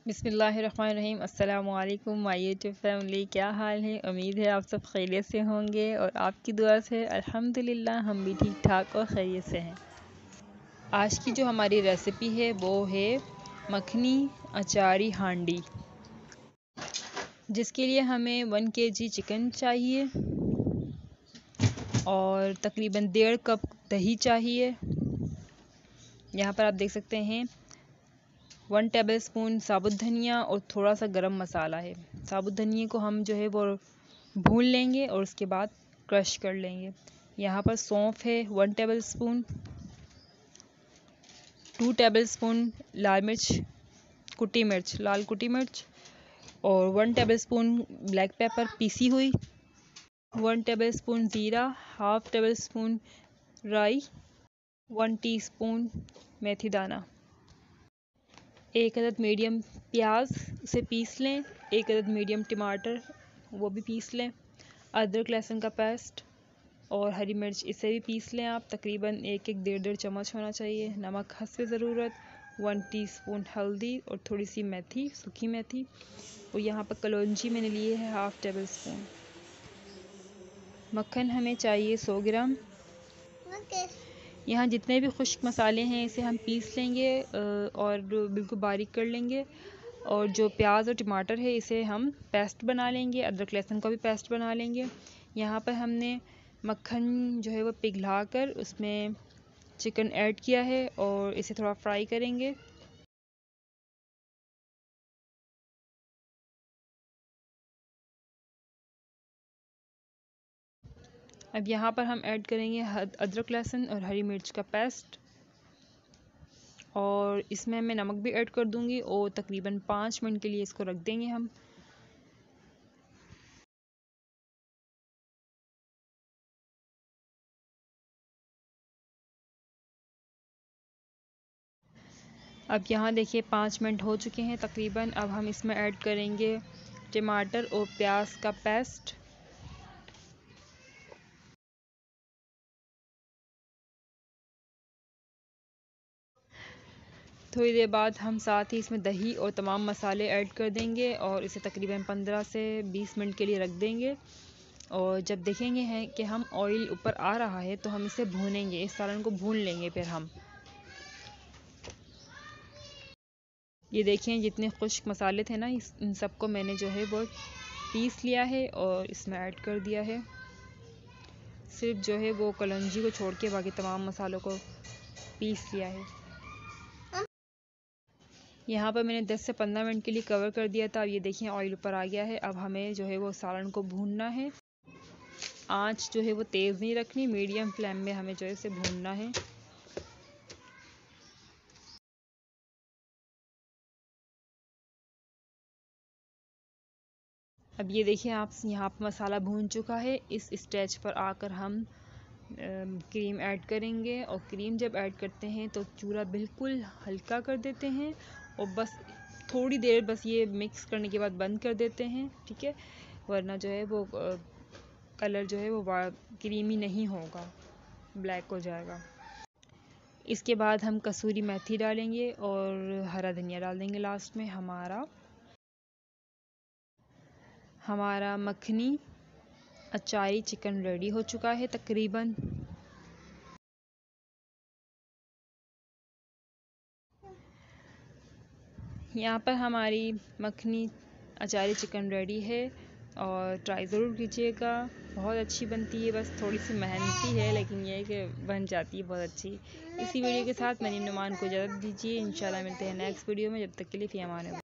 बिस्मिल्लाहिर्रहमानिर्रहीम। अस्सलामु अलैकुम माय यूट्यूब फैमिली, क्या हाल है। उम्मीद है आप सब खैरियत से होंगे और आपकी दुआ से अल्हम्दुलिल्लाह हम भी ठीक ठाक और खैरियत से हैं। आज की जो हमारी रेसिपी है वो है मखनी अचारी हांडी, जिसके लिए हमें 1 kg चिकन चाहिए और तकरीबन 1.5 कप दही चाहिए। यहाँ पर आप देख सकते हैं 1 टेबलस्पून साबुत धनिया और थोड़ा सा गरम मसाला है। साबुत धनिया को हम जो है वो भून लेंगे और उसके बाद क्रश कर लेंगे। यहाँ पर सौंफ है 1 टेबलस्पून, 2 टेबलस्पून लाल मिर्च लाल कुटी मिर्च और 1 टेबलस्पून ब्लैक पेपर पीसी हुई, 1 टेबलस्पून ज़ीरा, हाफ टेबलस्पून राई, 1 टीस्पून मेथी दाना, 1 अदद मीडियम प्याज उसे पीस लें, 1 अदद मीडियम टमाटर वो भी पीस लें, अदरक लहसुन का पेस्ट और हरी मिर्च इसे भी पीस लें आप। तकरीबन 1-1 1.5 चम्मच होना चाहिए। नमक हस्बे ज़रूरत, 1 टीस्पून हल्दी और थोड़ी सी मेथी, सूखी मेथी। और यहाँ पर कलौंजी मैंने लिए है हाफ टेबल स्पून। मक्खन हमें चाहिए 100 ग्राम। यहाँ जितने भी खुश्क मसाले हैं इसे हम पीस लेंगे और बिल्कुल बारीक कर लेंगे। और जो प्याज और टमाटर है इसे हम पेस्ट बना लेंगे, अदरक लहसुन का भी पेस्ट बना लेंगे। यहाँ पर हमने मक्खन जो है वो पिघला कर उसमें चिकन ऐड किया है और इसे थोड़ा फ्राई करेंगे। अब यहाँ पर हम ऐड करेंगे अदरक लहसुन और हरी मिर्च का पेस्ट और इसमें मैं नमक भी ऐड कर दूंगी और तकरीबन 5 मिनट के लिए इसको रख देंगे हम। अब यहाँ देखिए 5 मिनट हो चुके हैं तकरीबन। अब हम इसमें ऐड करेंगे टमाटर और प्याज का पेस्ट, थोड़ी देर बाद हम साथ ही इसमें दही और तमाम मसाले ऐड कर देंगे और इसे तकरीबन 15 से 20 मिनट के लिए रख देंगे। और जब देखेंगे हैं कि हम ऑयल ऊपर आ रहा है तो हम इसे भूनेंगे, इस सालन को भून लेंगे। फिर हम ये देखें जितने खुश्क मसाले थे ना इन सबको मैंने जो है वो पीस लिया है और इसमें ऐड कर दिया है। सिर्फ जो है वो कलौंजी को छोड़ के बाकी तमाम मसालों को पीस लिया है। यहाँ पर मैंने 10 से 15 मिनट के लिए कवर कर दिया था। अब ये देखिए ऑयल ऊपर आ गया है। अब हमें जो है वो सालन को भूनना है। आंच जो है वो तेज़ नहीं रखनी, मीडियम फ्लेम में हमें जो है इसे भूनना है। अब ये देखिए आप यहाँ पर मसाला भून चुका है। इस स्टेज पर आकर हम क्रीम ऐड करेंगे और क्रीम जब ऐड करते हैं तो चूल्हा बिल्कुल हल्का कर देते हैं और बस थोड़ी देर बस ये मिक्स करने के बाद बंद कर देते हैं, ठीक है। वरना जो है वो कलर जो है वो क्रीमी नहीं होगा, ब्लैक हो जाएगा। इसके बाद हम कसूरी मेथी डालेंगे और हरा धनिया डाल देंगे लास्ट में। हमारा मखनी अचारी चिकन रेडी हो चुका है तकरीबन। यहाँ पर हमारी मखनी अचारी चिकन रेडी है और ट्राई ज़रूर कीजिएगा। बहुत अच्छी बनती है, बस थोड़ी सी मेहनती है लेकिन ये है कि बन जाती है बहुत अच्छी। इसी वीडियो के साथ मरीम नुमान को इजाज़त दीजिए। इंशाल्लाह मिलते हैं नेक्स्ट वीडियो में। जब तक के लिए फ़ी अमान अल्लाह।